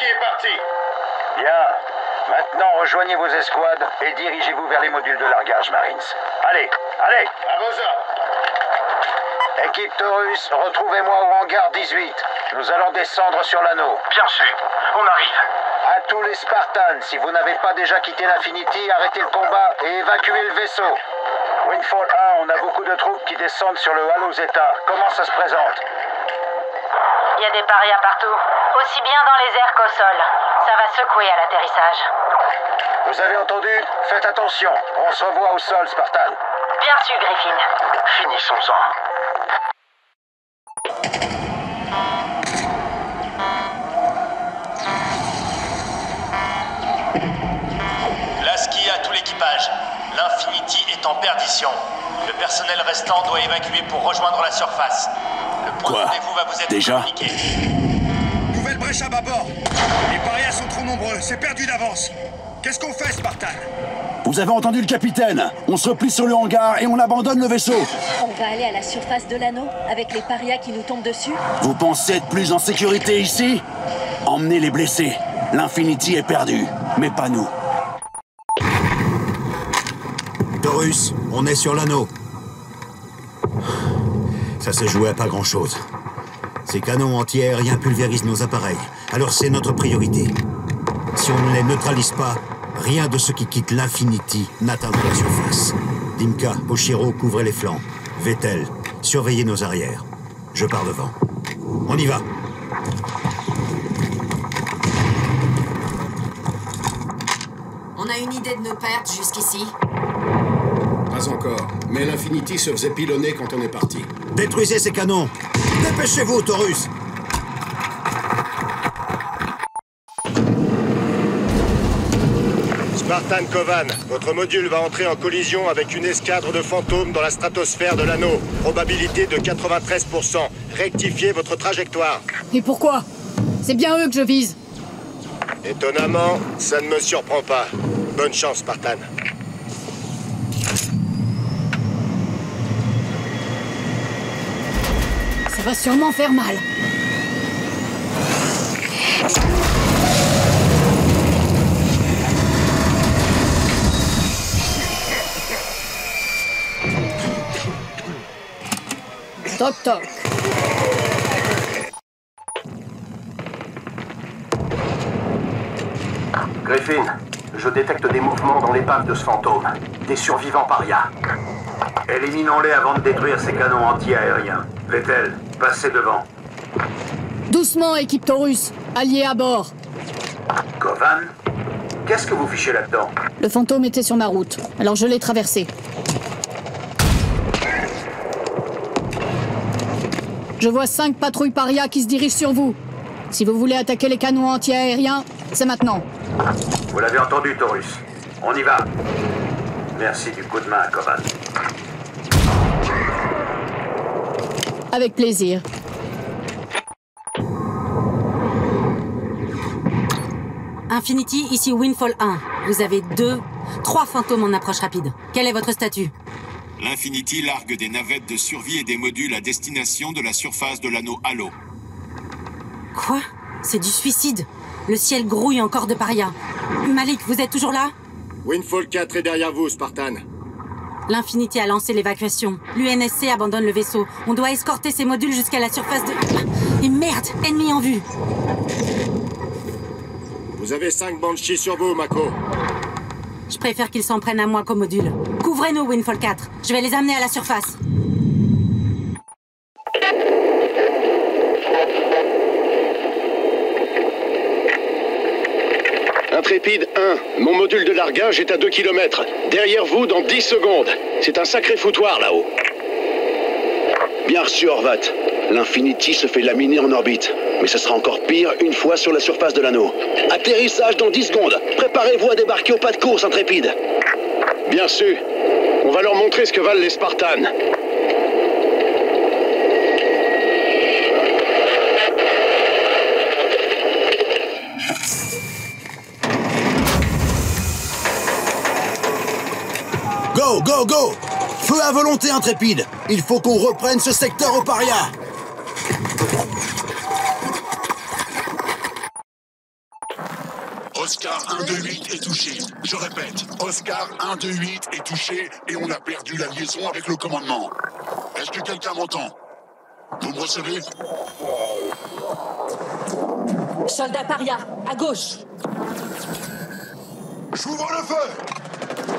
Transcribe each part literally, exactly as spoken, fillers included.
est parti. Bien. Maintenant, rejoignez vos escouades et dirigez-vous vers les modules de largage, Marines. Allez, allez. À vos ordres. Équipe Taurus, retrouvez-moi au hangar dix-huit. Nous allons descendre sur l'anneau. Bien sûr, on arrive. À tous les Spartans, si vous n'avez pas déjà quitté l'Infinity, arrêtez le combat et évacuez le vaisseau. Windfall un, on a beaucoup de troupes qui descendent sur le Halo Zeta. Comment ça se présente? Il y a des parias partout, aussi bien dans les airs qu'au sol. Ça va secouer à l'atterrissage. Vous avez entendu? Faites attention. On se revoit au sol, Spartan. Bien sûr, Griffin. Finissons-en. Lasky à tout l'équipage. L'Infinity est en perdition. Le personnel restant doit évacuer pour rejoindre la surface. Le point Quoi? de rendez-vous va vous être Déjà communiqué. Nouvelle brèche à bâbord. Les parias sont trop nombreux, c'est perdu d'avance. Qu'est-ce qu'on fait, Spartan? Vous avez entendu le capitaine? On se replie sur le hangar et on abandonne le vaisseau. On va aller à la surface de l'anneau, avec les parias qui nous tombent dessus? Vous pensez être plus en sécurité ici? Emmenez les blessés. L'Infinity est perdu, mais pas nous. Taurus, on est sur l'anneau. Ça s'est joué à pas grand-chose. Ces canons anti-aériens pulvérisent nos appareils, alors c'est notre priorité. Si on ne les neutralise pas, rien de ce qui quitte l'Infinity n'atteindra la surface. Dimka, Oshiro, couvrez les flancs. Vettel, surveillez nos arrières. Je pars devant. On y va. On a une idée de nos pertes jusqu'ici? Pas encore, mais l'Infinity se faisait pilonner quand on est parti. Détruisez ces canons. Dépêchez-vous, Taurus. Spartan Kovan, votre module va entrer en collision avec une escadre de fantômes dans la stratosphère de l'anneau. Probabilité de quatre-vingt-treize pour cent. Rectifiez votre trajectoire. Et pourquoi? C'est bien eux que je vise. Étonnamment, ça ne me surprend pas. Bonne chance, Spartan. Ça va sûrement faire mal. Toc toc. Griffin, je détecte des mouvements dans l'épave de ce fantôme. Des survivants paria. Éliminons-les avant de détruire ces canons anti-aériens. Vettel, passez devant. Doucement, équipe Taurus. Alliés à bord. Kovan, qu'est-ce que vous fichez là-dedans? Le fantôme était sur ma route, alors je l'ai traversé. Je vois cinq patrouilles paria qui se dirigent sur vous. Si vous voulez attaquer les canons anti-aériens, c'est maintenant. Vous l'avez entendu, Taurus. On y va. Merci du coup de main, Kovan. Avec plaisir. Infinity, ici Windfall un. Vous avez deux, trois fantômes en approche rapide. Quel est votre statut? L'Infinity largue des navettes de survie et des modules à destination de la surface de l'anneau Halo. Quoi? C'est du suicide. Le ciel grouille encore de parias. Malik, vous êtes toujours là? Windfall quatre est derrière vous, Spartan. L'Infinity a lancé l'évacuation. L'U N S C abandonne le vaisseau. On doit escorter ces modules jusqu'à la surface de... Et merde! Ennemi en vue! Vous avez cinq Banshee sur vous, Mako. Je préfère qu'ils s'en prennent à moi qu'au module. Couvrez-nous, Windfall quatre. Je vais les amener à la surface. Intrépide un, mon module de largage est à deux kilomètres. Derrière vous dans dix secondes. C'est un sacré foutoir là-haut. Bien reçu, Horvat. L'Infinity se fait laminer en orbite. Mais ce sera encore pire une fois sur la surface de l'anneau. Atterrissage dans dix secondes. Préparez-vous à débarquer au pas de course, Intrépide. Bien sûr. On va leur montrer ce que valent les Spartans. Go, go, go! Feu à volonté, Intrépide! Il faut qu'on reprenne ce secteur au paria! Oscar un deux huit est touché. Je répète, Oscar un deux huit est touché et on a perdu la liaison avec le commandement. Est-ce que quelqu'un m'entend? Vous me recevez? Soldat paria, à gauche. J'ouvre le feu!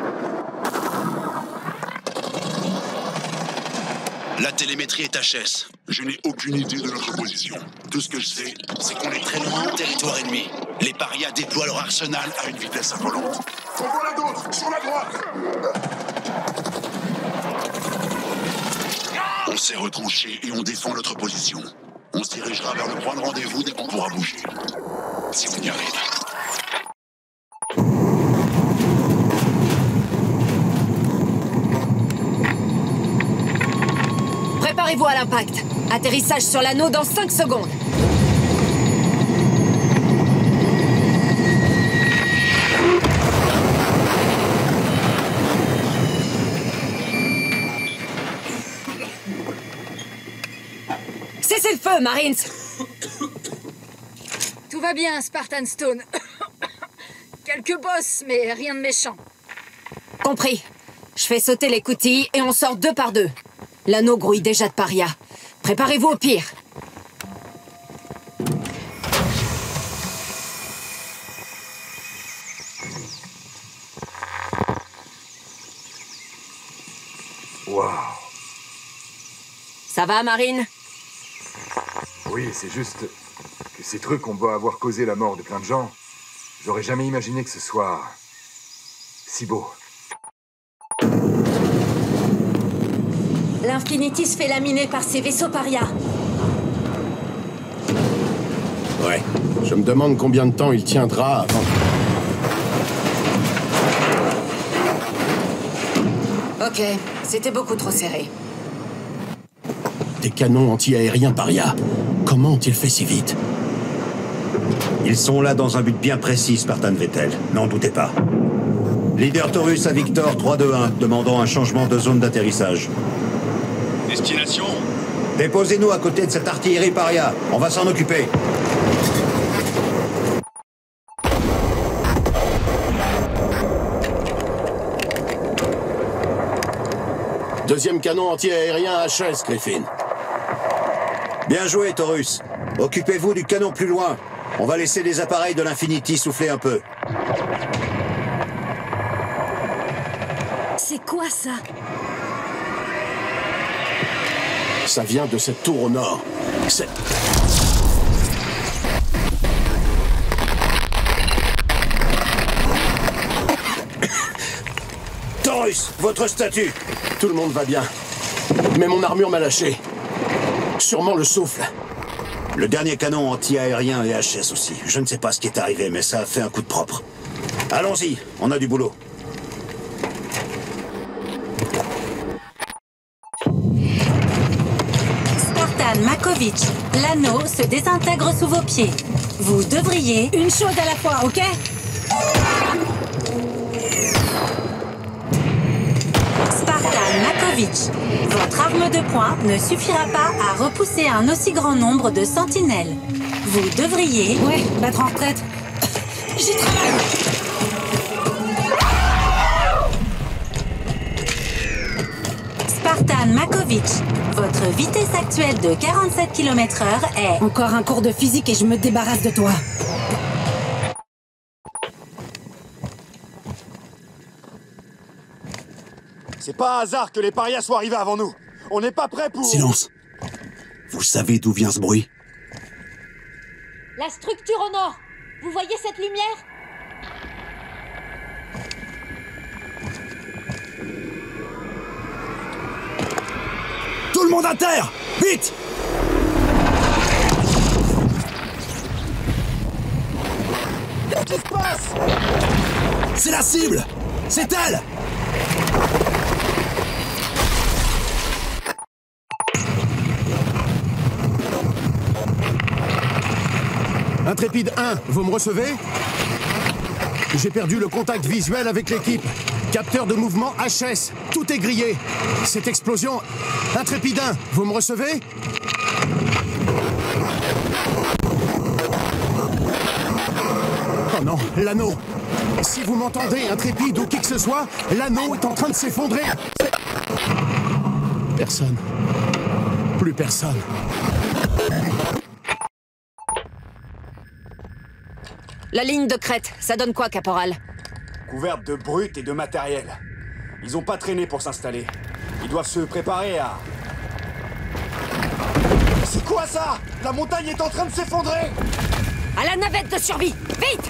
La télémétrie est H S. Je n'ai aucune idée de notre position. Tout ce que je sais, C'est qu'on est très loin en territoire ennemi. Les parias déploient leur arsenal à une vitesse affolante. En voilà d'autres, sur la droite! On s'est retranché et on défend notre position. On se dirigera vers le point de rendez-vous dès qu'on pourra bouger. Si on y arrive. Préparez-vous à l'impact. Atterrissage sur l'anneau dans cinq secondes. Cessez le feu, Marines! Tout va bien, Spartan Stone. Quelques bosses, mais rien de méchant. Compris. Je fais sauter les coutilles et on sort deux par deux. L'anneau grouille déjà de paria. Préparez-vous au pire. Waouh. Ça va, Marine? Oui, c'est juste que ces trucs ont beau avoir causé la mort de plein de gens, j'aurais jamais imaginé que ce soit si beau. L'Infinity se fait laminer par ces vaisseaux paria. Ouais. Je me demande combien de temps il tiendra avant... Ok, c'était beaucoup trop serré. Des canons anti-aériens paria. Comment ont-ils fait si vite? Ils sont là dans un but bien précis, Spartan Vettel. N'en doutez pas. Leader Taurus à Victor trois deux un, demandant un changement de zone d'atterrissage. Destination? Déposez-nous à côté de cette artillerie paria. On va s'en occuper. Deuxième canon anti-aérien H S, Griffin. Bien joué, Taurus. Occupez-vous du canon plus loin. On va laisser les appareils de l'Infinity souffler un peu. C'est quoi ça? Ça vient de cette tour au nord. C'est... Taurus, votre statut. Tout le monde va bien. Mais mon armure m'a lâché. Sûrement le souffle. Le dernier canon anti-aérien est H S aussi. Je ne sais pas ce qui est arrivé, mais ça a fait un coup de propre. Allons-y, on a du boulot. Spartan Makovic, l'anneau se désintègre sous vos pieds. Vous devriez... Une chose à la fois, ok? Spartan Makovic, votre arme de poing ne suffira pas à repousser un aussi grand nombre de sentinelles. Vous devriez... Ouais, battre en retraite. J'y travaille. Spartan Makovic, votre vitesse actuelle de quarante-sept kilomètres heure est... Encore un cours de physique et je me débarrasse de toi. C'est pas un hasard que les parias soient arrivés avant nous. On n'est pas prêts pour... Silence. Vous savez d'où vient ce bruit? La structure au nord. Vous voyez cette lumière? Tout le monde à terre! Vite! Qu'est-ce qui se passe? C'est la cible! C'est elle! Intrépide un, vous me recevez? J'ai perdu le contact visuel avec l'équipe. Capteur de mouvement H S. Tout est grillé. Cette explosion... Intrépide un, vous me recevez? Oh non, l'anneau. Si vous m'entendez, Intrépide ou qui que ce soit, l'anneau est en train de s'effondrer. Personne. Plus personne. La ligne de crête, ça donne quoi, caporal? Couverte de brutes et de matériel. Ils ont pas traîné pour s'installer. Ils doivent se préparer à... C'est quoi ça? La montagne est en train de s'effondrer! À la navette de survie! Vite!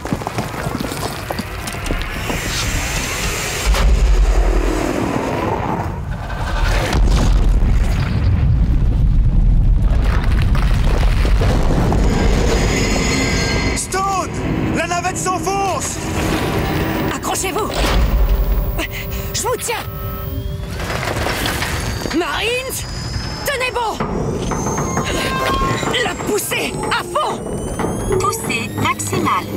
Stone! La navette s'enfonce! Accrochez-vous! Je vous tiens! Marines! Tenez bon! La poussée! À fond! Poussée maximale.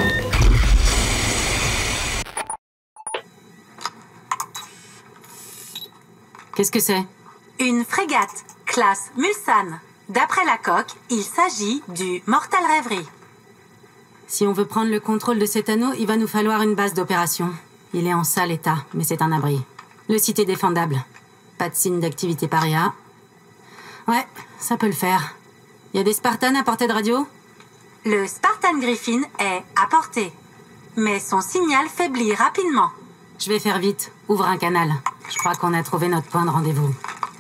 Qu'est-ce que c'est? Une frégate, classe Mulsanne. D'après la coque, il s'agit du Mortal Reverie. Si on veut prendre le contrôle de cet anneau, il va nous falloir une base d'opération. Il est en sale état, mais c'est un abri. Le site est défendable. Pas de signe d'activité paria. Ouais, ça peut le faire. Il y a des Spartans à portée de radio? Le Spartan Griffin est à portée, mais son signal faiblit rapidement. Je vais faire vite. Ouvre un canal. Je crois qu'on a trouvé notre point de rendez-vous.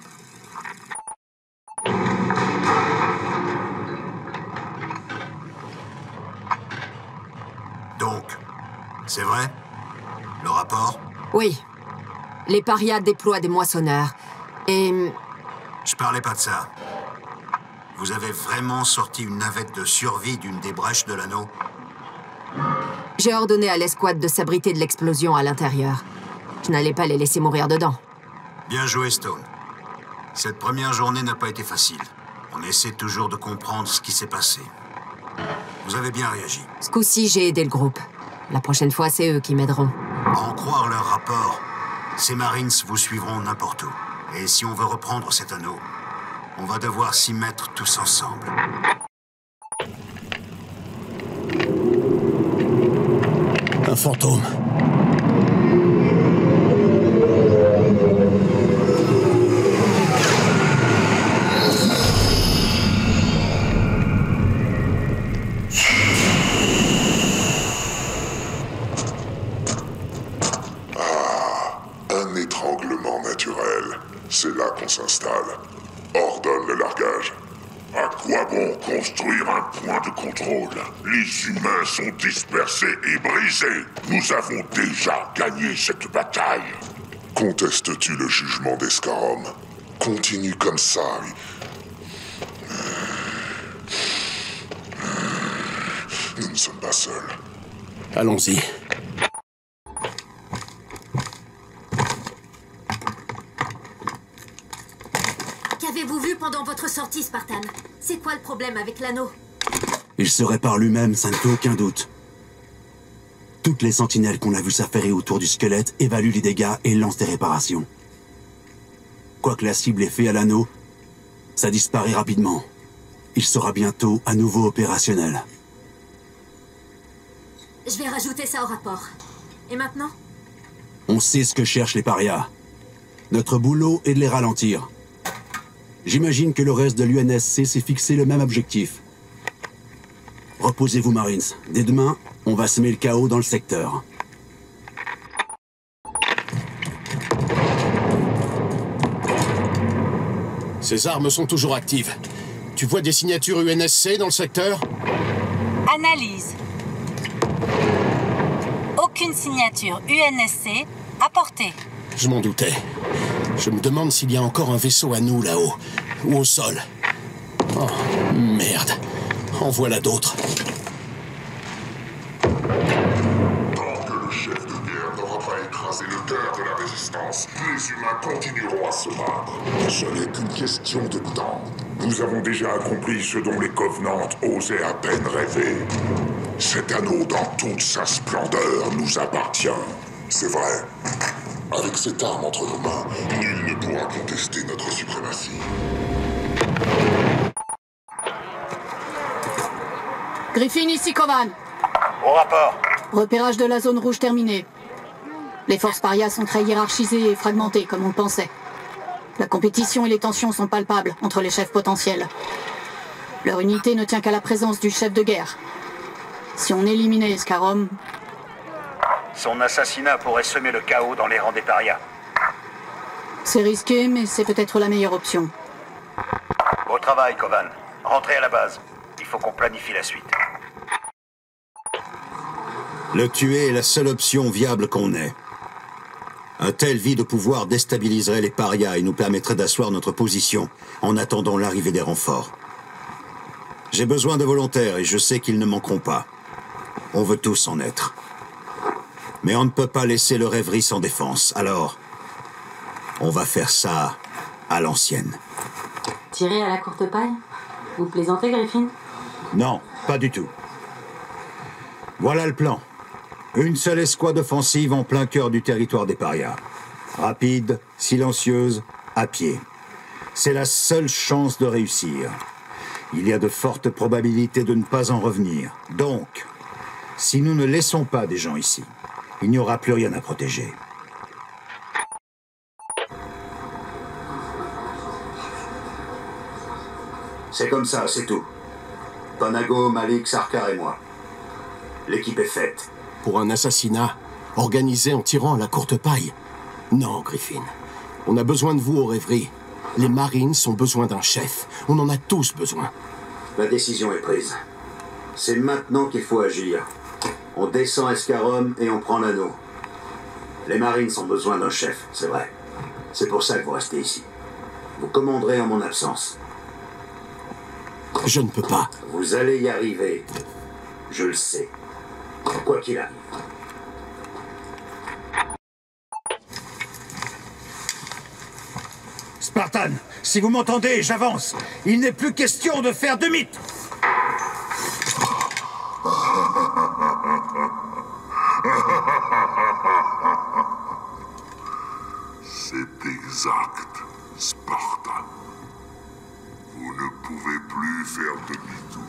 Donc, c'est vrai? Le rapport? Oui. Les parias déploient des moissonneurs. Et... Je parlais pas de ça. Vous avez vraiment sorti une navette de survie d'une des brèches de l'anneau? J'ai ordonné à l'escouade de s'abriter de l'explosion à l'intérieur. Je n'allais pas les laisser mourir dedans. Bien joué, Stone. Cette première journée n'a pas été facile. On essaie toujours de comprendre ce qui s'est passé. Vous avez bien réagi. Ce coup-ci, j'ai aidé le groupe. La prochaine fois, c'est eux qui m'aideront. À en croire leur rapport, ces Marines vous suivront n'importe où. Et si on veut reprendre cet anneau, on va devoir s'y mettre tous ensemble. Un fantôme. Un étranglement naturel. C'est là qu'on s'installe. Ordonne le largage. À quoi bon construire un point de contrôle? Les humains sont dispersés et brisés. Nous avons déjà gagné cette bataille. Contestes-tu le jugement d'Escarom? Continue comme ça. Nous ne sommes pas seuls. Allons-y. Qu'avez-vous vu pendant votre sortie, Spartan? C'est quoi le problème avec l'anneau? Il se répare lui-même, ça ne fait aucun doute. Toutes les sentinelles qu'on a vues s'affairer autour du squelette évaluent les dégâts et lancent des réparations. Quoi que la cible ait fait à l'anneau, ça disparaît rapidement. Il sera bientôt à nouveau opérationnel. Je vais rajouter ça au rapport. Et maintenant? On sait ce que cherchent les parias. Notre boulot est de les ralentir. J'imagine que le reste de l'U N S C s'est fixé le même objectif. Reposez-vous, Marines. Dès demain, on va semer le chaos dans le secteur. Ces armes sont toujours actives. Tu vois des signatures U N S C dans le secteur? Analyse. Aucune signature U N S C apportée. Je m'en doutais. Je me demande s'il y a encore un vaisseau à nous là-haut, ou au sol. Oh, merde. En voilà d'autres. Tant que le chef de guerre n'aura pas écrasé le cœur de la résistance, les humains continueront à se battre. Ce n'est qu'une question de temps. Nous avons déjà accompli ce dont les Covenants osaient à peine rêver. Cet anneau dans toute sa splendeur nous appartient. C'est vrai. Avec cette arme entre nos mains, nul ne pourra contester notre suprématie. Griffin, ici Kovan. Au rapport. Repérage de la zone rouge terminé. Les forces parias sont très hiérarchisées et fragmentées, comme on le pensait. La compétition et les tensions sont palpables entre les chefs potentiels. Leur unité ne tient qu'à la présence du chef de guerre. Si on éliminait Escarom... Son assassinat pourrait semer le chaos dans les rangs des parias. C'est risqué, mais c'est peut-être la meilleure option. Au travail, Kovan. Rentrez à la base. Il faut qu'on planifie la suite. Le tuer est la seule option viable qu'on ait. Un tel vide de pouvoir déstabiliserait les parias et nous permettrait d'asseoir notre position en attendant l'arrivée des renforts. J'ai besoin de volontaires et je sais qu'ils ne manqueront pas. On veut tous en être. Mais on ne peut pas laisser le rêverie sans défense, alors... on va faire ça à l'ancienne. Tirer à la courte paille? Vous plaisantez, Griffin? Non, pas du tout. Voilà le plan. Une seule escouade offensive en plein cœur du territoire des parias. Rapide, silencieuse, à pied. C'est la seule chance de réussir. Il y a de fortes probabilités de ne pas en revenir. Donc, si nous ne laissons pas des gens ici, il n'y aura plus rien à protéger. C'est comme ça, c'est tout. Panago, Malik, Sarkar et moi. L'équipe est faite. Pour un assassinat organisé en tirant à la courte paille? Non, Griffin. On a besoin de vous aux rêveries. Les Marines ont besoin d'un chef. On en a tous besoin. La décision est prise. C'est maintenant qu'il faut agir. On descend Escarom et on prend l'anneau. Les Marines ont besoin d'un chef, c'est vrai. C'est pour ça que vous restez ici. Vous commanderez en mon absence. Je ne peux pas. Vous allez y arriver. Je le sais. Quoi qu'il arrive. Spartan, si vous m'entendez, j'avance. Il n'est plus question de faire demi-tour. C'est exact, Spartan. Vous ne pouvez plus faire demi-tour.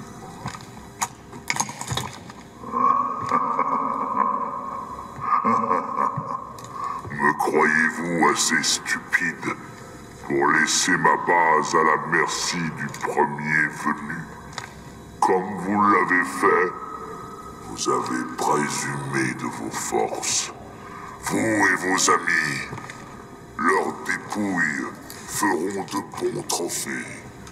Me croyez-vous assez stupide pour laisser ma base à la merci du premier venu? Comme vous l'avez fait, vous avez présumé de vos forces. Vous et vos amis, leurs dépouilles feront de bons trophées.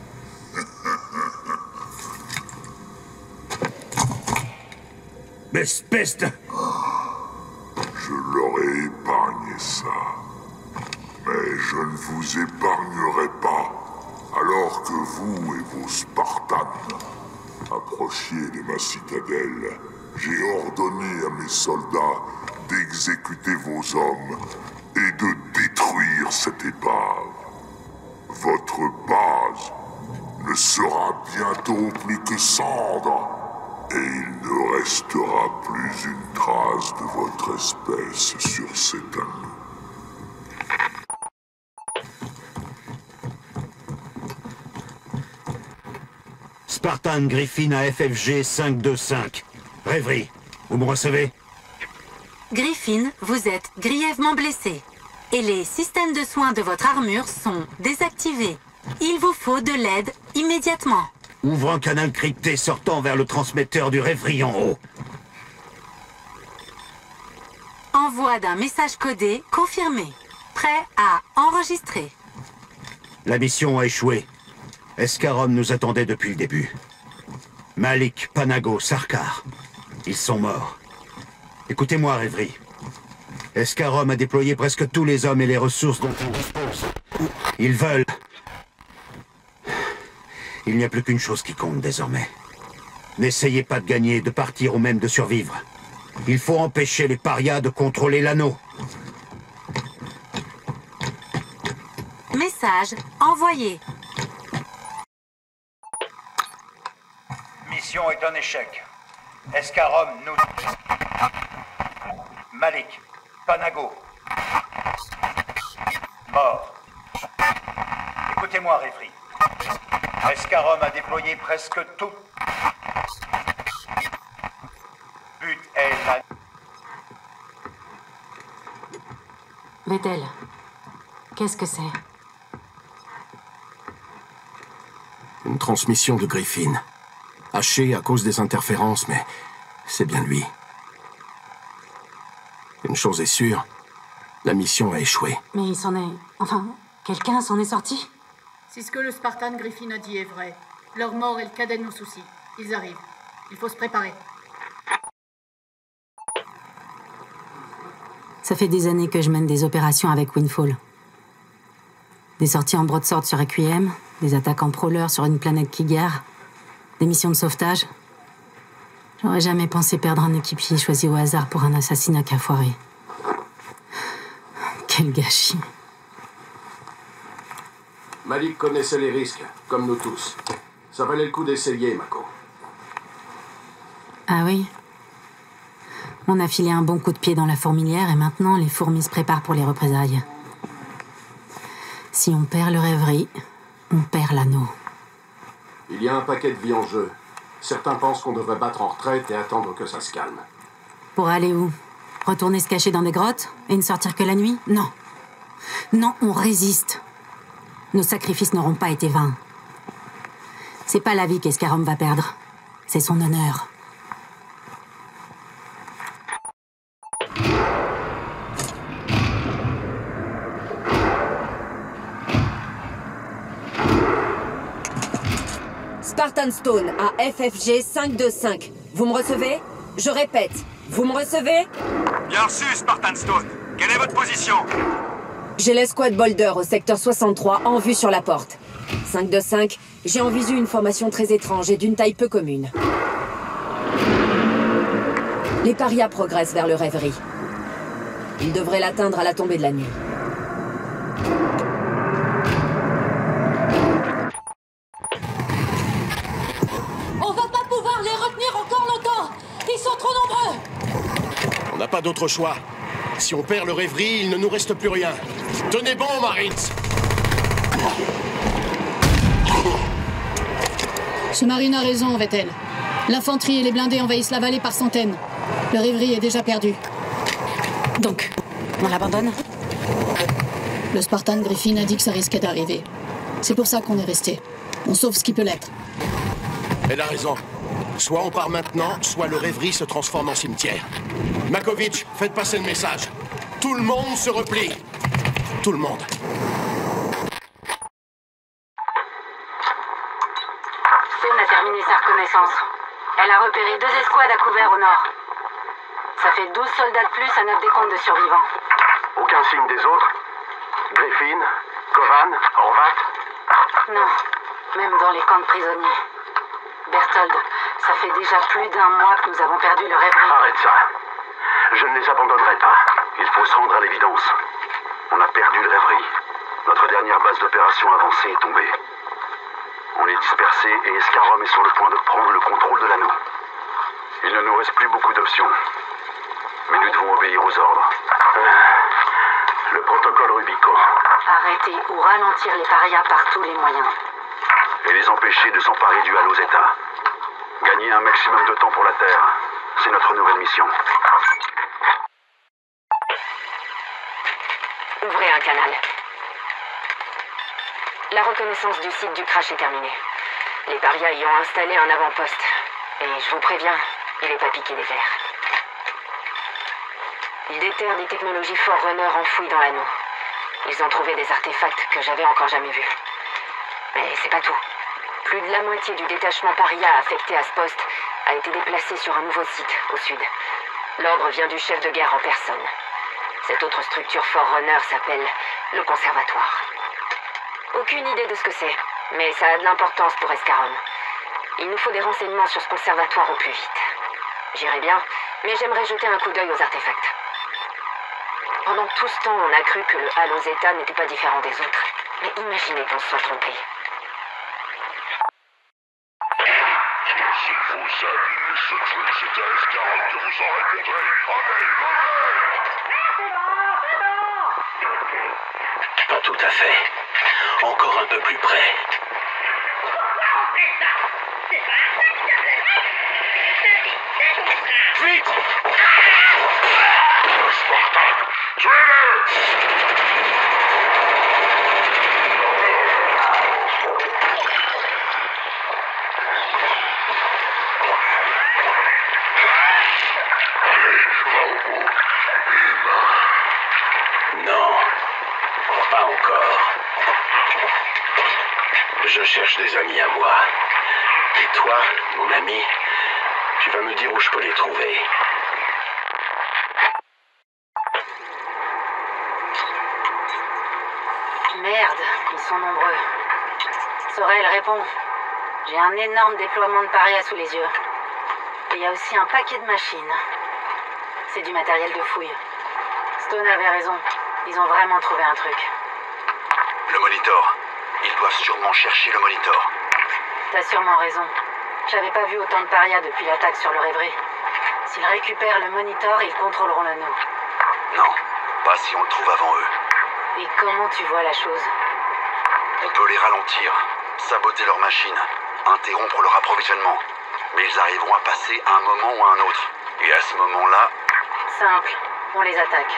Espèce de... Je leur ai épargné ça. Mais je ne vous épargnerai pas, alors que vous et vos Spartans approchiez de ma citadelle. J'ai ordonné à mes soldats d'exécuter vos hommes et de détruire cette épave. Votre base ne sera bientôt plus que cendre, et il ne restera plus une trace de votre espèce sur cet anneau. Spartan Griffin à F F G cinq deux cinq. Rêverie, vous me recevez? Griffin, vous êtes grièvement blessé. Et les systèmes de soins de votre armure sont désactivés. Il vous faut de l'aide immédiatement. Ouvre un canal crypté sortant vers le transmetteur du Rêverie en haut. Envoi d'un message codé confirmé. Prêt à enregistrer. La mission a échoué. Escarom nous attendait depuis le début. Malik, Panago, Sarkar. Ils sont morts. Écoutez-moi, Rêverie. Escarom a déployé presque tous les hommes et les ressources dont il dispose. Ils veulent... Il n'y a plus qu'une chose qui compte désormais. N'essayez pas de gagner, de partir ou même de survivre. Il faut empêcher les parias de contrôler l'anneau. Message envoyé. Mission est un échec. Escarom nous... Malik, Panago. Mort. Écoutez-moi, Rêverie. Escarom a déployé presque tout. But est la... Vettel, qu'est-ce que c'est? Une transmission de Griffin. Hachée à cause des interférences, mais c'est bien lui. Une chose est sûre, la mission a échoué. Mais il s'en est... Enfin, quelqu'un s'en est sorti? Si ce que le Spartan Griffin a dit est vrai, leur mort est le cadet de nos soucis. Ils arrivent. Il faut se préparer. Ça fait des années que je mène des opérations avec Windfall. Des sorties en broadsword sur Requiem, des attaques en prowler sur une planète qui gare, des missions de sauvetage. J'aurais jamais pensé perdre un équipier choisi au hasard pour un assassinat qui a foiré. Quel gâchis. Malik connaissait les risques, comme nous tous. Ça valait le coup d'essayer, Mako. Ah oui? On a filé un bon coup de pied dans la fourmilière et maintenant les fourmis se préparent pour les représailles. Si on perd le rêverie, on perd l'anneau. Il y a un paquet de vie en jeu. Certains pensent qu'on devrait battre en retraite et attendre que ça se calme. Pour aller où? Retourner se cacher dans des grottes et ne sortir que la nuit? Non. Non, on résiste. Nos sacrifices n'auront pas été vains. C'est pas la vie qu'Escarom va perdre. C'est son honneur. Spartan Stone à F F G cinq deux cinq. Vous me recevez? Je répète, vous me recevez? Bien reçu, Spartan Stone. Quelle est votre position? J'ai l'escouade Boulder au secteur soixante-trois en vue sur la porte. cinq deux cinq, j'ai en visu une formation très étrange et d'une taille peu commune. Les parias progressent vers le rêverie. Ils devraient l'atteindre à la tombée de la nuit. On va pas pouvoir les retenir encore longtemps! Ils sont trop nombreux! On n'a pas d'autre choix. Si on perd le rêverie, il ne nous reste plus rien. Tenez bon, Marines! Ce marine a raison, Vettel. L'infanterie et les blindés envahissent la vallée par centaines. Le rêverie est déjà perdu. Donc, on l'abandonne? Le Spartan Griffin a dit que ça risquait d'arriver. C'est pour ça qu'on est resté. On sauve ce qui peut l'être. Elle a raison. Soit on part maintenant, soit le rêverie se transforme en cimetière. Makovic, faites passer le message. Tout le monde se replie. Tout le monde. Stone a terminé sa reconnaissance. Elle a repéré deux escouades à couvert au nord. Ça fait douze soldats de plus à notre décompte de survivants. Aucun signe des autres? Griffin, Kovan, Horvat? Non, même dans les camps de prisonniers. Berthold, ça fait déjà plus d'un mois que nous avons perdu le rêverie. Arrête ça. Je ne les abandonnerai pas. Il faut se rendre à l'évidence. On a perdu le rêverie. Notre dernière base d'opération avancée est tombée. On est dispersé et Escarom est sur le point de prendre le contrôle de l'anneau. Il ne nous reste plus beaucoup d'options. Mais nous devons obéir aux ordres. Le protocole Rubicon. Arrêter ou ralentir les parias par tous les moyens. Et les empêcher de s'emparer du Halo Zeta. Gagner un maximum de temps pour la Terre. C'est notre nouvelle mission. Ouvrez un canal. La reconnaissance du site du crash est terminée. Les parias y ont installé un avant-poste. Et je vous préviens, il n'est pas piqué des fers. Ils déterrent des technologies Forerunner enfouies dans l'anneau. Ils ont trouvé des artefacts que j'avais encore jamais vus. Mais c'est pas tout. Plus de la moitié du détachement paria affecté à ce poste a été déplacé sur un nouveau site, au sud. L'ordre vient du chef de guerre en personne. Cette autre structure Forerunner s'appelle le Conservatoire. Aucune idée de ce que c'est, mais ça a de l'importance pour Escarom. Il nous faut des renseignements sur ce conservatoire au plus vite. J'irai bien, mais j'aimerais jeter un coup d'œil aux artefacts. Pendant tout ce temps, on a cru que le Halo Zeta n'était pas différent des autres. Mais imaginez qu'on se soit trompé. Si vous aviez ce truc, c'était à Escarom que vous en répondrez. Allez, levez! Pas tout à fait. Encore un peu plus près. Vite! Spartan, Non, pas encore. Je cherche des amis à moi. Et toi, mon ami, tu vas me dire où je peux les trouver. Merde, ils sont nombreux. Sorel, répond. J'ai un énorme déploiement de paria sous les yeux. Et il y a aussi un paquet de machines. C'est du matériel de fouille. Stone avait raison. Ils ont vraiment trouvé un truc. Le monitor. Ils doivent sûrement chercher le monitor. T'as sûrement raison. J'avais pas vu autant de parias depuis l'attaque sur le rêverie. S'ils récupèrent le monitor, ils contrôleront l'anneau. Non, pas si on le trouve avant eux. Et comment tu vois la chose? On peut les ralentir, saboter leurs machines, interrompre leur approvisionnement. Mais ils arriveront à passer à un moment ou à un autre. Et à ce moment-là... Simple, on les attaque.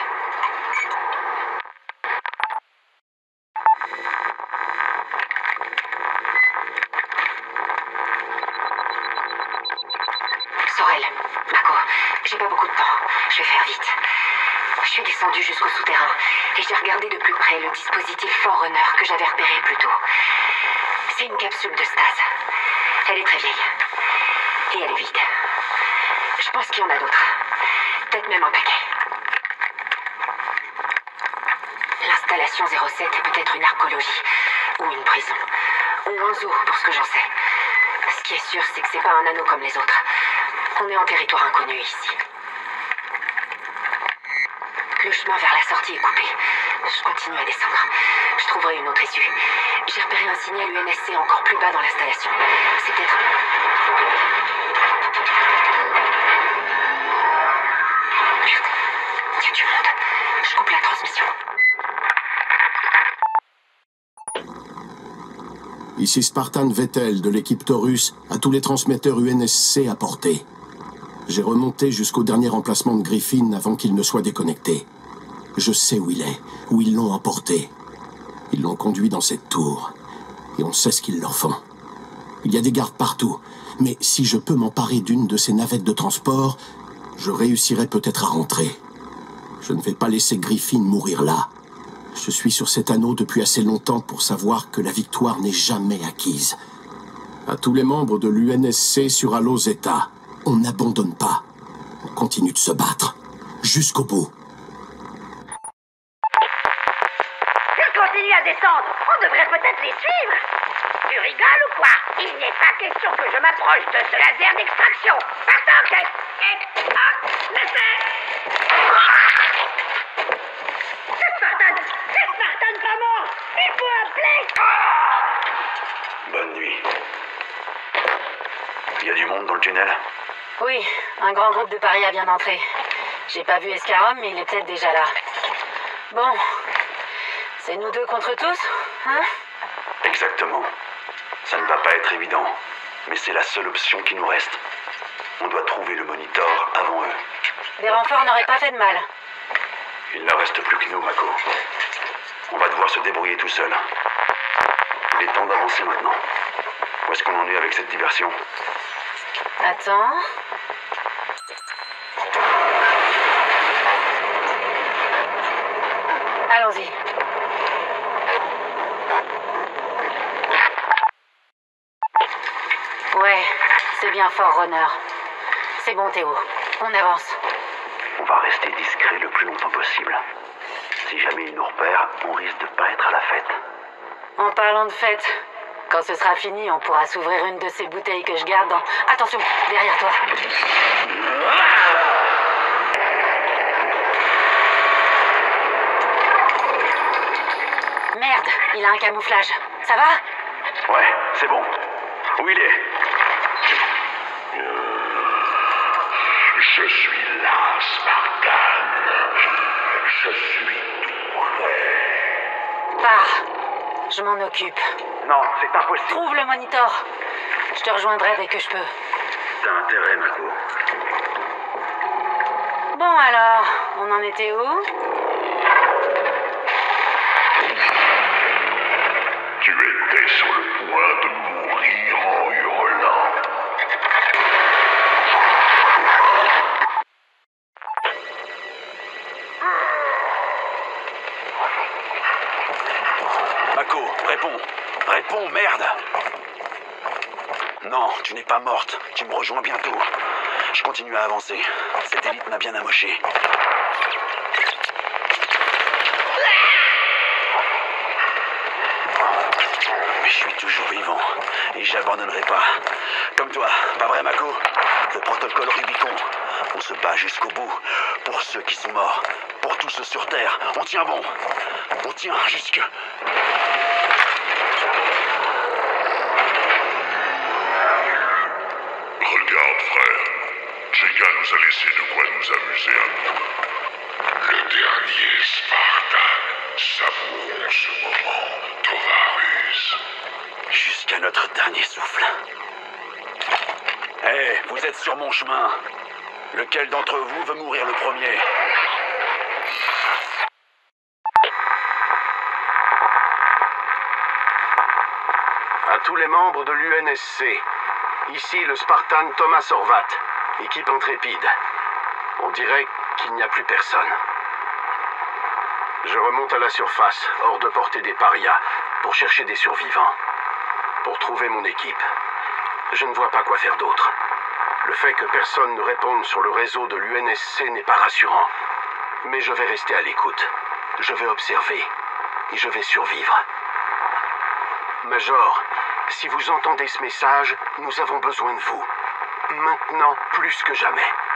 Sorel, Mako, j'ai pas beaucoup de temps. Je vais faire vite. Je suis descendu jusqu'au souterrain et j'ai regardé de plus près le dispositif Forerunner que j'avais repéré plus tôt. C'est une capsule de stase. Elle est très vieille. Et elle est vide. Je pense qu'il y en a d'autres. Peut-être même un paquet. L'installation zéro sept est peut-être une archéologie. Ou une prison. Ou un zoo, pour ce que j'en sais. Ce qui est sûr, c'est que c'est pas un anneau comme les autres. On est en territoire inconnu ici. Le chemin vers la sortie est coupé. Je continue à descendre. Je trouverai une autre issue. J'ai repéré un signal U N S C encore plus bas dans l'installation. C'est peut-être... Merde. Il y a du monde. Je coupe la transmission. Ici Spartan Vettel de l'équipe Taurus, à tous les transmetteurs U N S C à portée. J'ai remonté jusqu'au dernier emplacement de Griffin avant qu'il ne soit déconnecté. Je sais où il est, où ils l'ont emporté. Ils l'ont conduit dans cette tour. Et on sait ce qu'ils leur font. Il y a des gardes partout. Mais si je peux m'emparer d'une de ces navettes de transport, je réussirai peut-être à rentrer. Je ne vais pas laisser Griffin mourir là. Je suis sur cet anneau depuis assez longtemps pour savoir que la victoire n'est jamais acquise. À tous les membres de l'U N S C sur Halo Zeta, on n'abandonne pas. On continue de se battre. Jusqu'au bout. Ils continuent à descendre. On devrait peut-être les suivre. Tu rigoles ou quoi? Il n'est pas question que je m'approche de ce laser d'extraction. Partant, et... et... hop, laissez. C'est Spartan. C'est Spartan pas mort. Il faut appeler. Bonne nuit. Il y a du monde dans le tunnel? Oui, un grand groupe de parias vient d'entrer. J'ai pas vu Escarom, mais il est peut-être déjà là. Bon, c'est nous deux contre tous, hein? Exactement. Ça ne va pas être évident, mais c'est la seule option qui nous reste. On doit trouver le monitor avant eux. Des renforts n'auraient pas fait de mal. Il ne reste plus que nous, Mako. On va devoir se débrouiller tout seul. Il est temps d'avancer maintenant. Où est-ce qu'on en est avec cette diversion? Attends... Allons-y. Ouais, c'est bien Forerunner. C'est bon, Théo. On avance. On va rester discret le plus longtemps possible. Si jamais ils nous repèrent, on risque de pas être à la fête. En parlant de fête, quand ce sera fini, on pourra s'ouvrir une de ces bouteilles que je garde dans... Attention, derrière toi. Merde, il a un camouflage. Ça va? Ouais, c'est bon. Où il est? Je suis là, Spartan. Je suis tout prêt. Pars. Je m'en occupe. Non, c'est impossible. Trouve le monitor. Je te rejoindrai dès que je peux. T'as intérêt, Mako. Bon alors, on en était où? Tu étais sur le point de mourir en hurlant. Mako, réponds. Réponds, merde. Non, tu n'es pas morte. Tu me rejoins bientôt. Je continue à avancer. Cette élite m'a bien amoché. Mais je suis toujours vivant. Et j'abandonnerai pas. Comme toi, pas vrai, Mako? Le protocole Rubicon. On se bat jusqu'au bout. Pour ceux qui sont morts. Pour tous ceux sur Terre. On tient bon. On tient jusque... Regarde, frère. Jega nous a laissé de quoi nous amuser un peu. Le dernier Spartan. Savourons ce moment, Tovarus. Jusqu'à notre dernier souffle. Hé, hey, vous êtes sur mon chemin. Lequel d'entre vous veut mourir le premier? À tous les membres de l'U N S C, ici le Spartan Thomas Horvat, équipe intrépide. On dirait qu'il n'y a plus personne. Je remonte à la surface, hors de portée des parias, pour chercher des survivants. Pour trouver mon équipe. Je ne vois pas quoi faire d'autre. Le fait que personne ne réponde sur le réseau de l'U N S C n'est pas rassurant. Mais je vais rester à l'écoute. Je vais observer. Et je vais survivre. Major, si vous entendez ce message, nous avons besoin de vous. Maintenant plus que jamais.